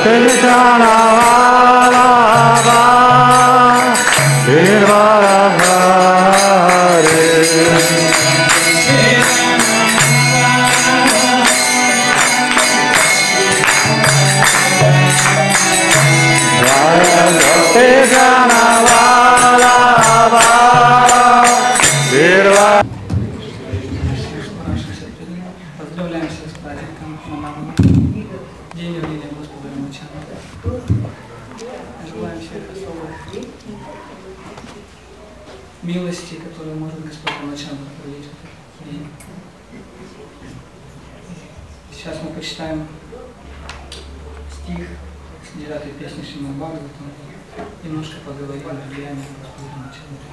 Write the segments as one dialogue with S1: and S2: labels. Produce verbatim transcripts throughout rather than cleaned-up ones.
S1: Поздравляем всех с праздником Мамы, День явления Господа Рамачандра. Желаем всех особых милости, которые может Господь Рамачандра проявить в этот день. Сейчас мы почитаем стих с девятой песни Шримад Бхагаватам, немножко поговорим о влиянии Господа Рамачандра.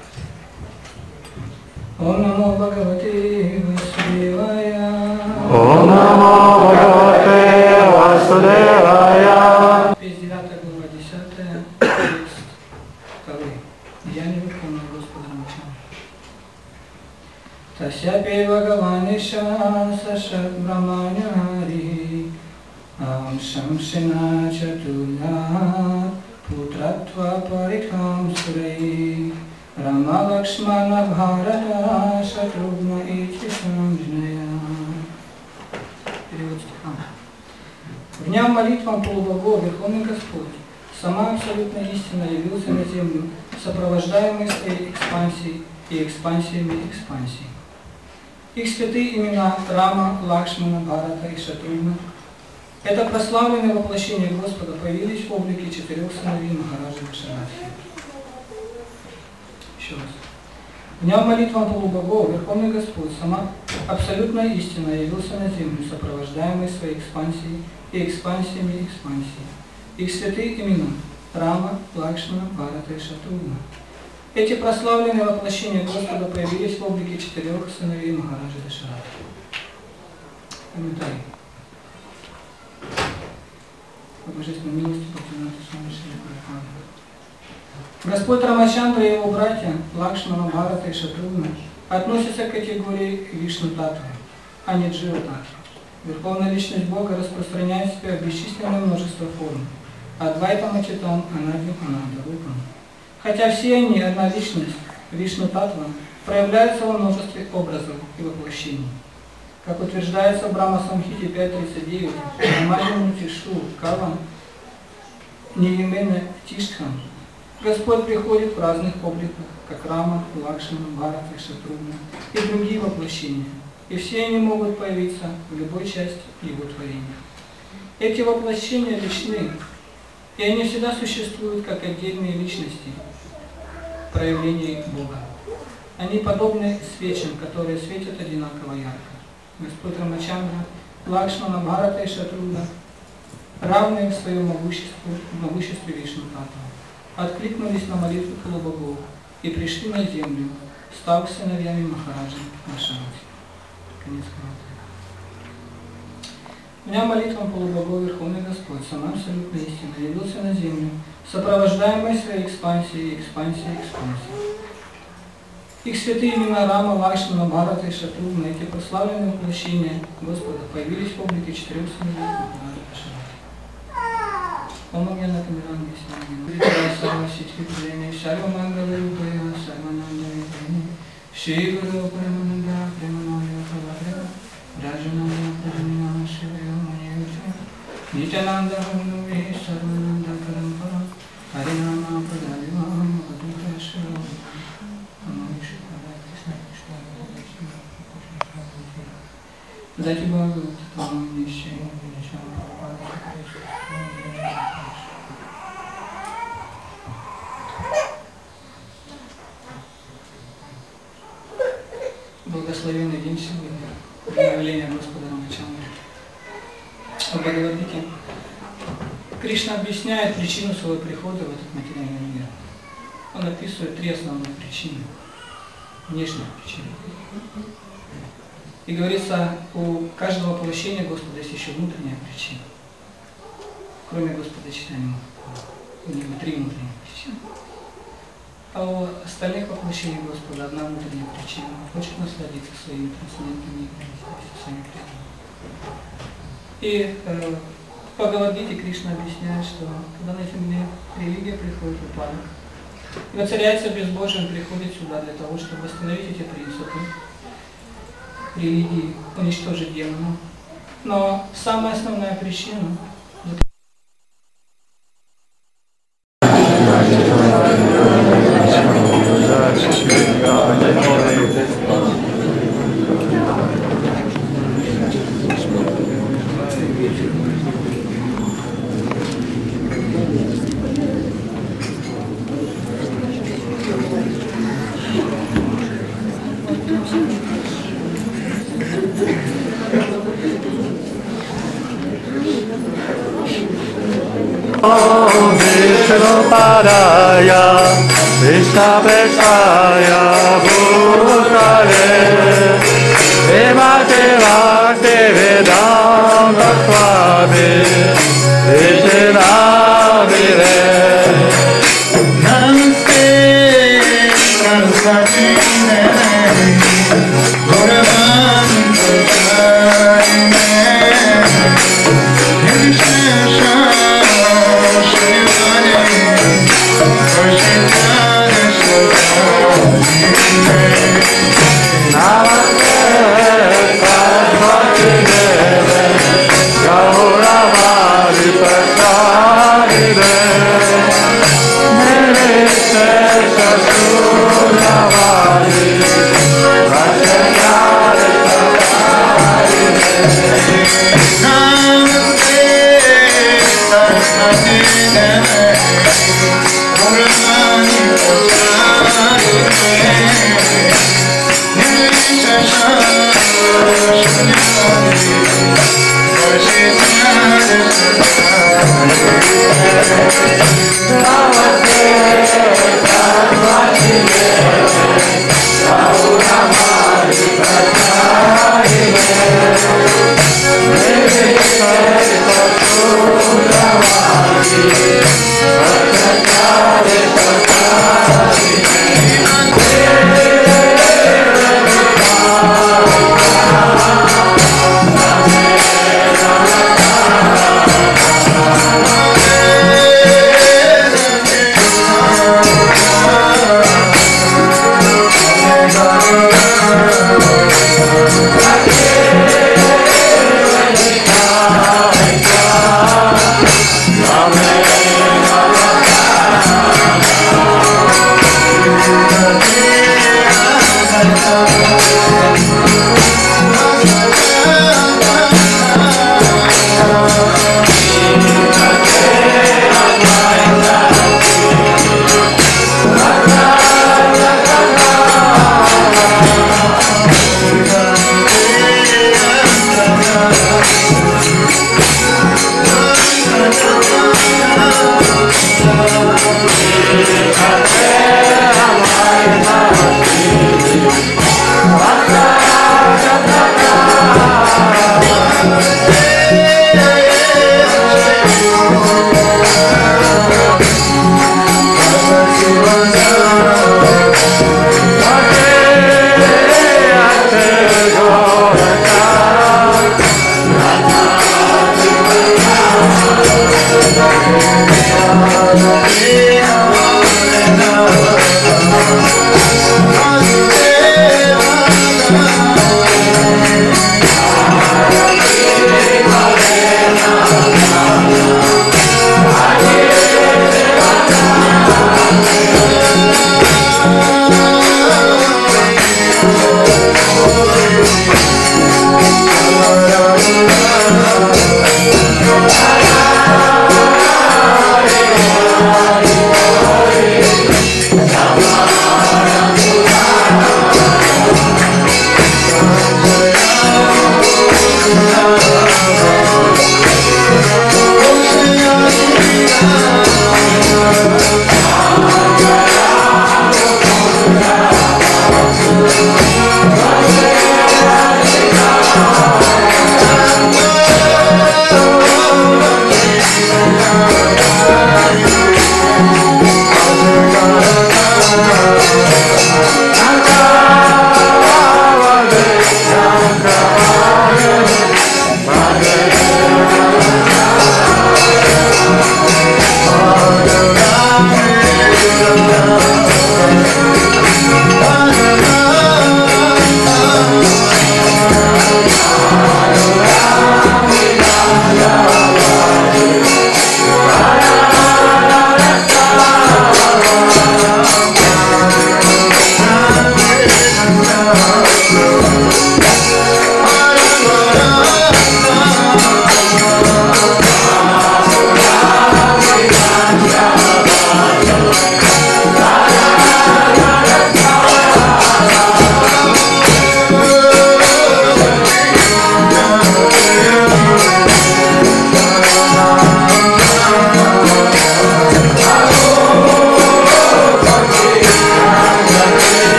S1: Om Namo Bhagavate Vasudevaya.
S2: Om Namo Bhagavate Vasudevaya.
S1: Песня девятая глава десятая, текст второй. Деяния Верховного Господа Рамачандра. Тасяпи Бхагаваниша Сашат Брахманяри Ам Шамшина Чатуля Путратва Парикам Сурей Рама Лакшмана Бхарата Шатругна Ити Санджная. Перевод стиха. Вняв молитвам полубогов Верховный Господь, сама абсолютная истина явился на землю, сопровождаемый своей экспансией и экспансиями экспансий. Их святые имена Рама, Лакшмана, Бхарата и Шатругна – это прославленные воплощения Господа, появились в облике четырех сыновей Махараджи Дашаратхи. Еще раз. Вняв молитвам полубогов Верховный Господь, сама абсолютная истина, явился на землю, сопровождаемый своей экспансией и экспансиями экспансии. Их святые имена Рама, Лакшмана, Бхарата и Шатругна. Эти прославленные воплощения Господа появились в облике четырех сыновей Махараджи Дашаратхи. Комментарий. По божественной милости Бхактивинода Свами Шри Прабхупады. Господь Рамачандра и его братья Лакшмана, Бхарата и Шатругна относятся к категории Вишну Татвы, а не Джива Татвы. Верховная Личность Бога распространяет себя в бесчисленное множество форм. Адвайта Мачитан, Анадью, Ананда, Рупам. Хотя все они, одна личность, Вишну Татва, проявляются во множестве образов и воплощений. Как утверждается в Брахма Самхите пять тридцать девять, Намаджану Тишу, Каван, Ниемена Тиштхам, Господь приходит в разных обликах, как Рама, Лакшмана, Бхарата и Шатругна и другие воплощения, и все они могут появиться в любой части Его творения. Эти воплощения личны, и они всегда существуют как отдельные личности, проявления Бога. Они подобны свечам, которые светят одинаково ярко. Господь Рамачандра, Лакшмана, Бхарата и Шатругна, равные в своем могуществе, могуществе Вишну Татвы, откликнулись на молитву полубогов и пришли на землю, став сыновьями Махараджи Дашаратхи. Конец комментария. Дня молитвам полубогов Верховный Господь, сама абсолютная истина, явился на землю, сопровождаемый своей экспансией, экспансией, экспансией. Их святые имена Рама, Лакшмана, Бхарата и Шатругна, эти прославленные воплощения Господа, появились в облике четырех сыновей Махараджи Дашаратхи. Омагьяна Камиранги Сангина, Видра Сава Ситхи Прени, Шарва Мангала Рупая, Сарвананда Витани, Шри Гуру Прамананда, Прамананда Павадра, Раджананда Прамана Шивая Маньявича, Нитянанда Хануви, Сарвананда Карампара, Харинама Прадавива, Мадура Шива, Амавиши Пада, Кришна Кришна, Дати Бхагават, Тамам Нищай, Вишам Прабхупада, Благословенный день сегодня, день явления Господа Рамачандра. В Бхагавад-гите Кришна объясняет причину своего прихода в этот материальный мир. Он описывает три основных причины, внешних причин. И говорится, у каждого воплощения Господа есть еще внутренняя причина. Кроме Господа Чайтаньи, у него три внутренних причины. А у остальных воплощений Господа одна внутренняя причина. Он хочет насладиться своими трансцендентными играми, своими преданными. И э, Бхагавадгите Кришна объясняет, что когда на земле религия приходит в упадок, и воцаряется безбожие, он приходит сюда для того, чтобы восстановить эти принципы религии, уничтожить демонов. Но самая основная причина
S2: Vishnupadaya, Vishnapreshaya, Bhutale, Vimate Bhakti Vedanta Swami, Vishnupadaya. Namaste, Saraswati Devi, Gauravani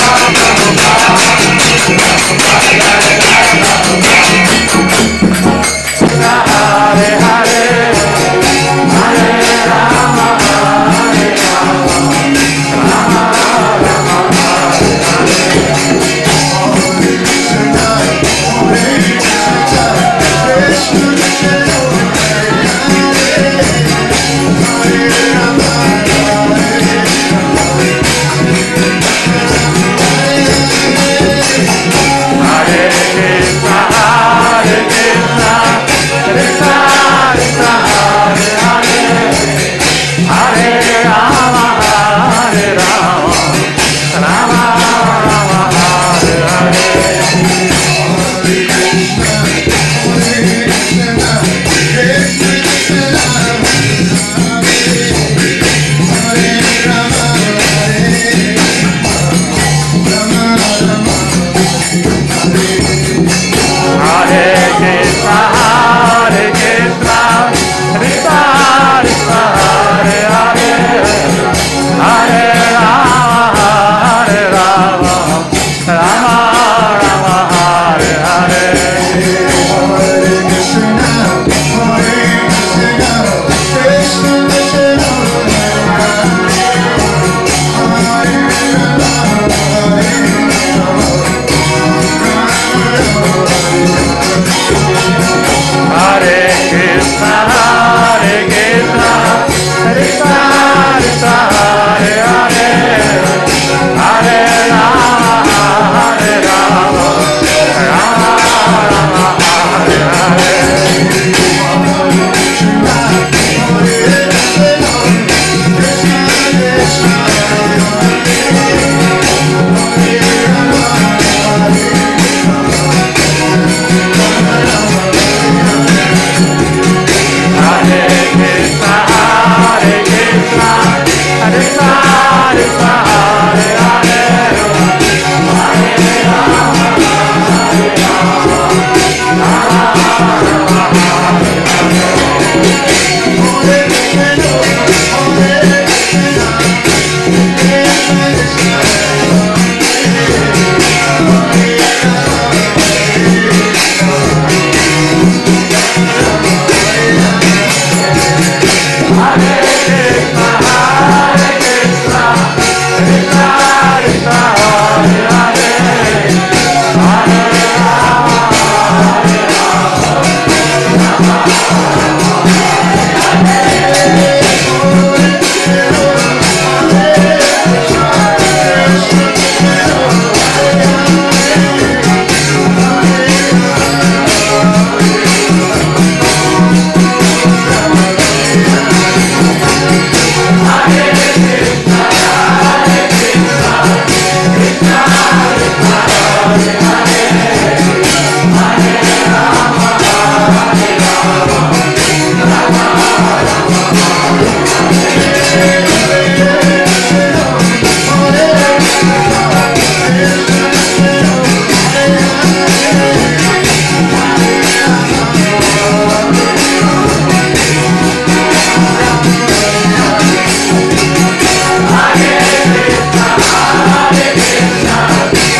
S3: Hare Krishna, Hare Krishna,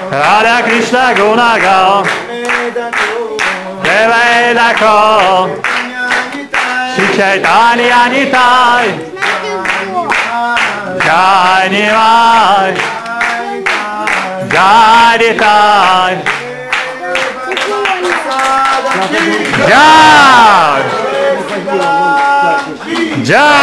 S2: Radha Krishna Gunagal, Deveda Kol, Shri Chaitanya Nitai, Jai Nivai, Jai Nitai, Jai, Jai.